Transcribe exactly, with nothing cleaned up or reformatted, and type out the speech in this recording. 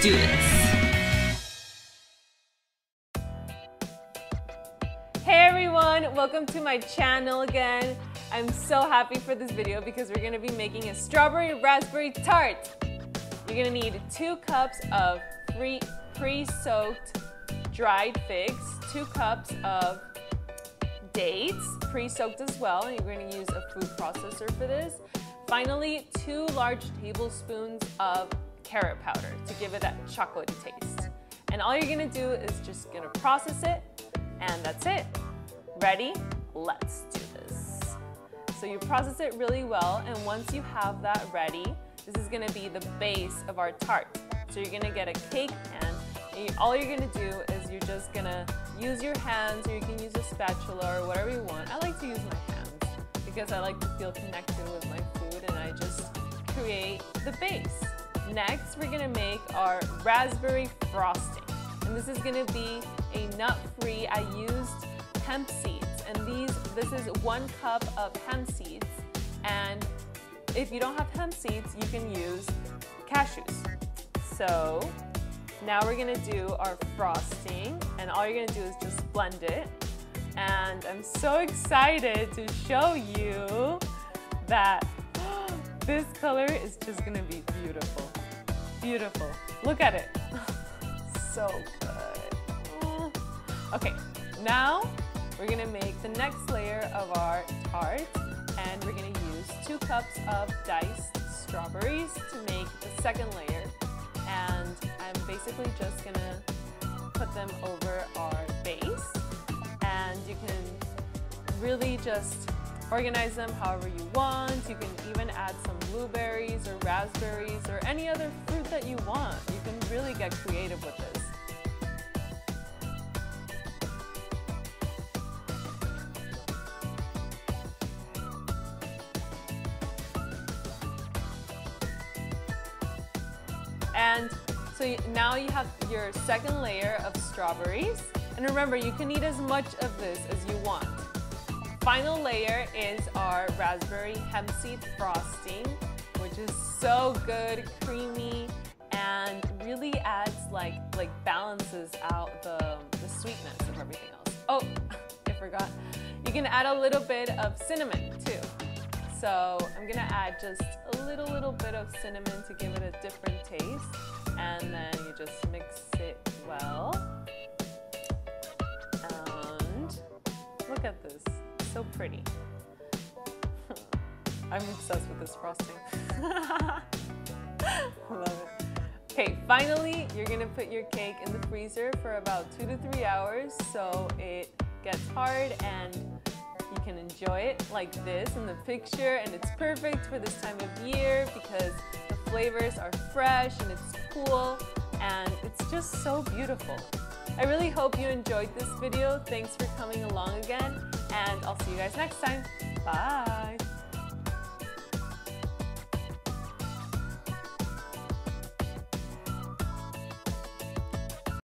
do this. Hey everyone, welcome to my channel again. I'm so happy for this video because we're gonna be making a strawberry raspberry tart. You're gonna need two cups of free pre-soaked dried figs, two cups of dates, pre-soaked as well, and you're going to use a food processor for this. Finally, two large tablespoons of carrot powder to give it that chocolatey taste. And all you're going to do is just going to process it, and that's it. Ready? Let's do this. So you process it really well, and once you have that ready, this is going to be the base of our tart. So you're going to get a cake pan, and you, all you're going to do is you're just going to use your hands, or you can use a spatula or whatever you want. I like to use my hands because I like to feel connected with my food, and I just create the base. Next, we're gonna make our raspberry frosting. And this is gonna be a nut-free, I used hemp seeds. And these, this is one cup of hemp seeds. And if you don't have hemp seeds, you can use cashews. So, now we're gonna do our frosting, and all you're gonna do is just blend it. And I'm so excited to show you that this color is just gonna be beautiful. Beautiful. Look at it. So good. Okay, now we're gonna make the next layer of our tart, and we're gonna use two cups of diced strawberries to make the second layer. And I'm basically just gonna put them over our base, and you can really just organize them however you want. You can even add some blueberries or raspberries or any other fruit that you want. You can really get creative with this. And so now you have your second layer of strawberries. And remember, you can eat as much of this as you want. Final layer is our raspberry hemp seed frosting, which is so good, creamy, and really adds like, like balances out the, the sweetness of everything else. Oh, I forgot. You can add a little bit of cinnamon too. So I'm gonna add just a little, little bit of cinnamon to give it a different taste. And then you just mix it well. And look at this, so pretty. I'm obsessed with this frosting. Love it. Okay, finally, you're gonna put your cake in the freezer for about two to three hours so it gets hard and you can enjoy it like this in the picture, and it's perfect for this time of year because the flavors are fresh and it's cool and it's just so beautiful. I really hope you enjoyed this video. Thanks for coming along again, and I'll see you guys next time. Bye!